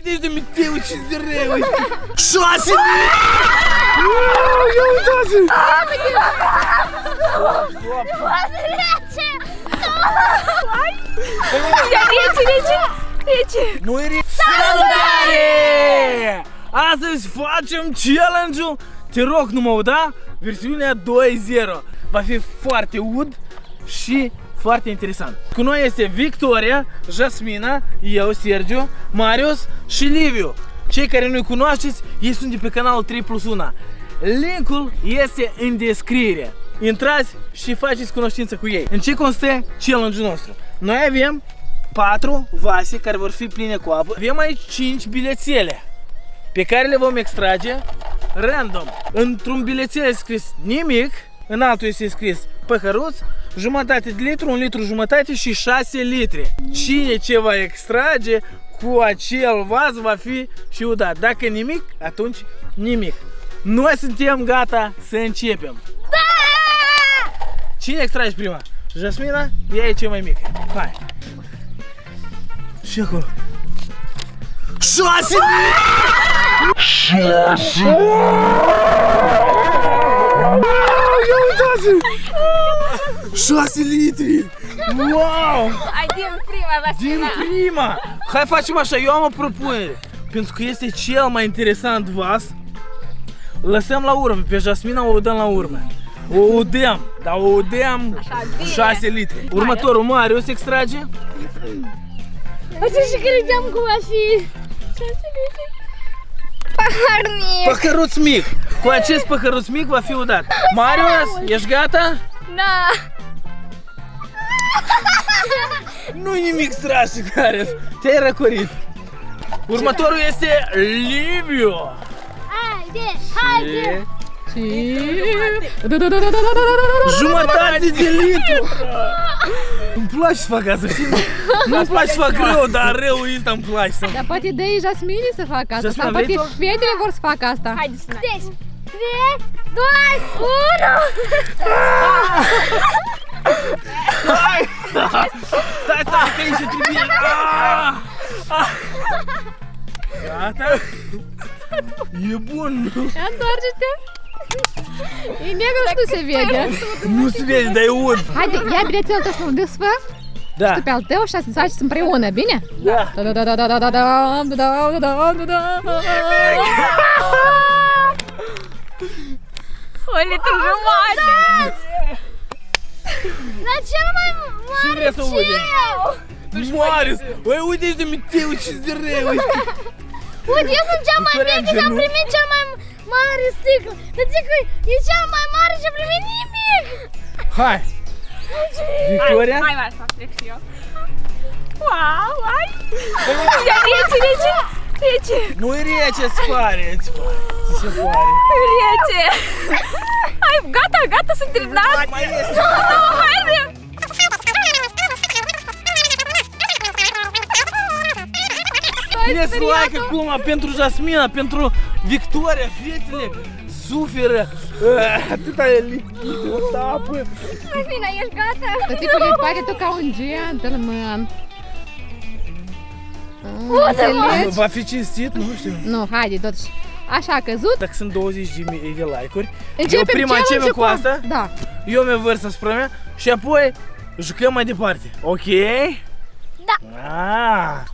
uite de Miteu, ce zăreu! 6 litri! Ia uitați! Rece! Nu e rece! Salutare! Astăzi facem challenge-ul, te rog nu mă uda, versiunea 2.0. Va fi foarte ud și foarte interesant. Cu noi este Victoria, Jasmina, eu, Sergiu, Marius și Liviu. Cei care nu-i cunoașteți, ei sunt de pe canalul 3+1. Linkul este în descriere. Intrați și faceți cunoștință cu ei. În ce constă challenge-ul nostru? Noi avem 4 vase care vor fi pline cu apă. Avem aici 5 bilețele pe care le vom extrage random. Într-un bilețel este scris nimic, în altul este scris păhăruț, jumătate de litru, 1 litru jumătate și 6 litri. Cine ce va extrage cu acel vas va fi și udat. Dacă nimic, atunci nimic. Noi suntem gata să începem. Da! Cine extrage prima? Jasmina? Ea e cea mai mică. Hai. Și acolo. 6 litri! Ia uitați! 6 litri! Wow! Hai din prima, Vasina! Din prima! Hai facem așa, eu am o propunere. Pentru că este cel mai interesant vas, lăsăm la urmă, pe Jasmina o dăm la urmă. O udăm, dar o udăm cu 6 litri. Următorul Marius extrage. Așa și credeam cum va fi 6 litri. Pahar mic! Păhăruț mic! Cu acest păhăruț mic va fi udat. Marius, ești gata? Da! Nu-i nimic strașnic, Marius. Te-ai răcorit. Următorul este Liviu. Haide, haide! Jumătate de litru! Îmi place să fac asta, știi? Nu-mi place să fac rău, dar rău ăsta îmi place să... Dar poate dă-i Jasmine să facă asta, Jasmina, sau poate vrei tu? fetele vor să facă asta. Haide să deci, 3, 2, 1! Hai! Stai, că aici trebuie... Gata? E bun, nu? Ia întoarce-te! E negru și nu se vede. Nu se vede, dar e ud. Haide, ia bilețelul tău și mă desfă. Da. Tu pe al tău și să faceți împreună, bine? Da. O litru jumătate! Dar cel mai mare vreți să uite? Marius! Băi, uite-și de Miteu, ce zăreu! Uite, eu sunt cea mai mică și am primit cel mai mare sticlă. Dar zic că e cel mai mare și am primit nimic! Hai! Victoria? Hai, să fac și eu. Wow, hai! E rece, rece! Rece! Nu e rece, îți pare, îți pare. Ți se pare. Rece! Hai, gata, gata, sunt terminat! Mai este! Haide! Puneți like acum pentru Jasmina, pentru Victoria, fetele suferă atâta e lichid, o tapă. Jasmina, ești gata? Tăticule, îți pare tu ca un gentleman. Va fi cinstit? Nu știu. Nu, haide, totuși. Așa a căzut. Dacă sunt 20.000 de like-uri, eu Începem prima începem cu asta, Da. eu mi-o vărs asupra mea și apoi jucăm mai departe. Ok? Da. Ah.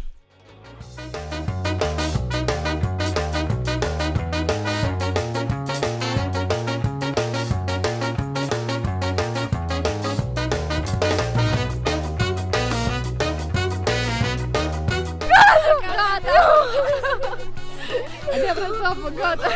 Gata.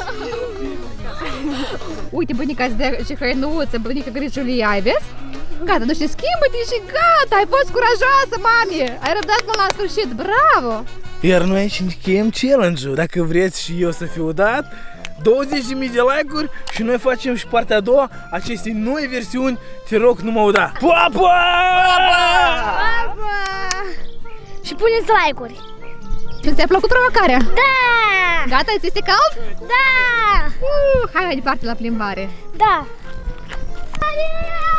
Uite, bunica îți dă și hăinuță, bunica Grijulia, ai vezi? Gata, nu știu, schimbă-te și gata, ai fost curajoasă, mami! Ai răbdat până la sfârșit, bravo! Iar noi aici încheiem challenge-ul. Dacă vreți și eu să fiu dat, 20.000 de like-uri și noi facem și partea a doua acestei noi versiuni. Te rog, nu mă uda. Pa, pa! Și puneți like-uri. Ți-a plăcut provocarea? Da! Gata, ți este cald? Da! Hai mai departe la plimbare. Da!